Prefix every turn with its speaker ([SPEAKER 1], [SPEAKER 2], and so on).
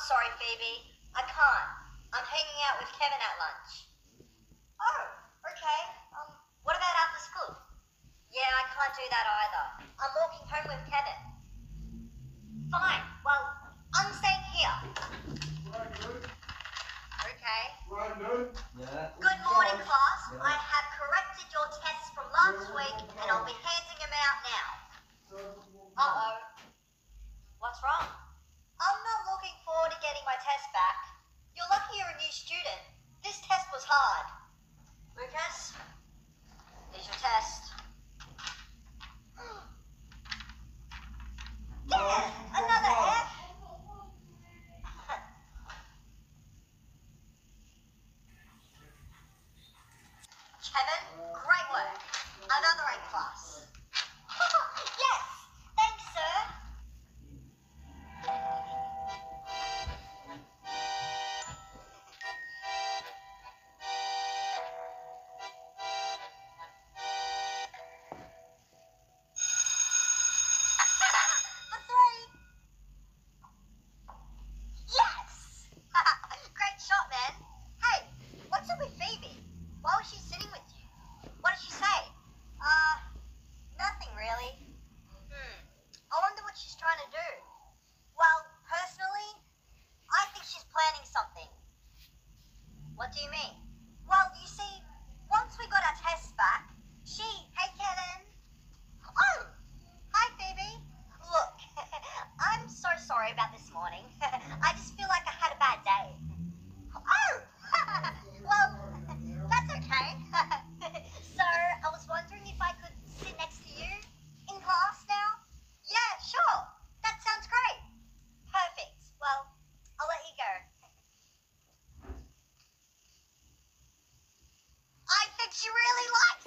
[SPEAKER 1] sorry, Phoebe. I can't. I'm hanging out with Kevin at lunch. Oh, okay. What about after school? Yeah, I can't do that either. I'm walking home with Kevin. Fine. Well, I'm staying here.
[SPEAKER 2] Right, dude.
[SPEAKER 1] Okay.
[SPEAKER 2] Right, dude.
[SPEAKER 3] Yeah.
[SPEAKER 1] Good morning, class.
[SPEAKER 3] Yeah.
[SPEAKER 1] I have corrected your tests from last week, and I'll be handing them out now. Uh-oh. What's wrong? I'm not looking forward to getting my test back. You're lucky you're a new student. This test was hard. Lucas, here's your test. Damn, another F. Kevin, great work. Another A class. Yes, thanks, sir. For 3. Yes! Great shot, man. Hey, what's up with Phoebe? Why was she sitting with you? What did she say? Nothing really. I wonder what she's trying to do. Well, personally, I think she's planning something. What do you mean? Well, you see, once we got our tests back, hey Kevin. Oh, hi Phoebe. Look, I'm so sorry about this morning. I just feel like I had a bad day. Oh, well, that's okay. So, I was wondering if I could sit next to you in class now? Yeah, sure. That sounds great. Perfect. Well, I'll let you go. I think she really likes